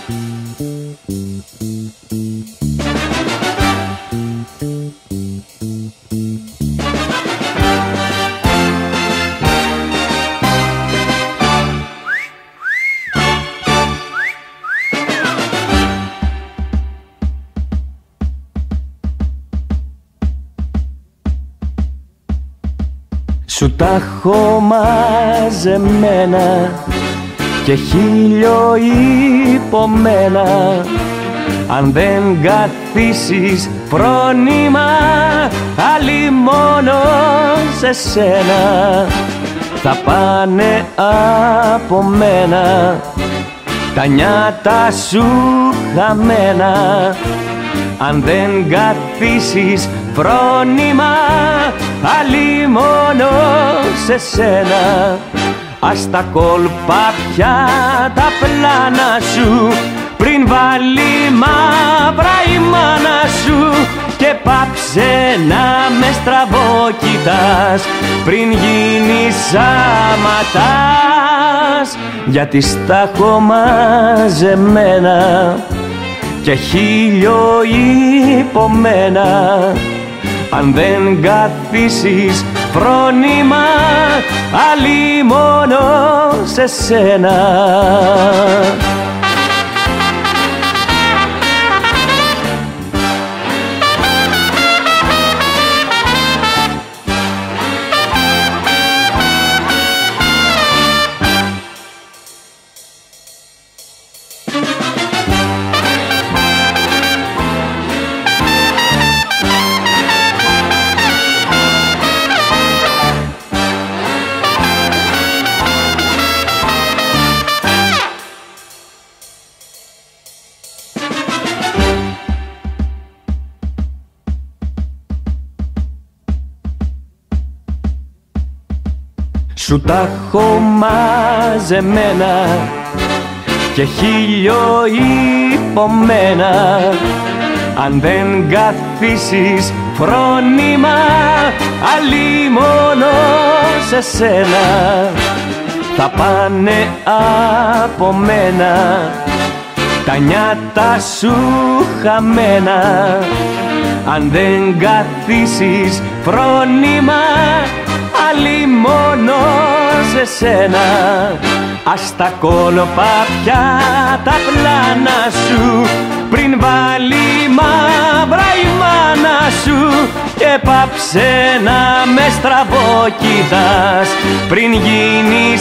Σου τα έχω μαζεμένα και χίλιο υπομένα. Αν δεν καθίσεις φρόνημα, άλλοι μόνο σε σένα θα πάνε από μένα τα νιάτα σου χαμένα. Αν δεν καθίσεις φρόνημα, άλλοι μόνο σε σένα. Ας τα κόλπα πια τα πλάνα σου, πριν βάλει μαύρα η μάνα σου. Και πάψε να με στραβοκοιτάς, πριν γίνεις άματας. Γιατί στα έχω μαζεμένα και χίλιο υπομένα. Αν δεν καθίσεις φρόνημα, άλλοι μόνο σε σένα. Σου τα έχω μαζεμένα και χίλιο υπομένα. Αν δεν καθίσεις φρόνημα, άλλοι μόνο σε σένα θα πάνε από μένα τα νιάτα σου χαμένα. Αν δεν καθίσεις φρόνημα, άλλοι μόνο σε σένα. Ας τα κόλπα πια τα πλάνα σου, πριν βάλει μαύρα η μάνα σου. Και πάψε να με στραβοκοιτάς, πριν γίνεις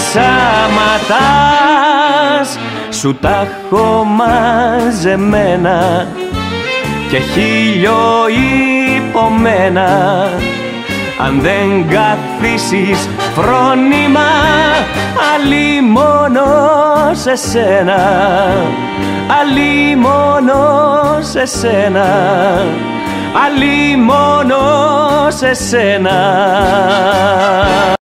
άματας. Σου τα έχω μαζεμένα και χίλιο υπομένα. Αν δεν καθίσεις φρόνημα, άλλοι μόνο σε σένα. Άλλοι μόνο σε σένα. Άλλοι μόνο σε σένα.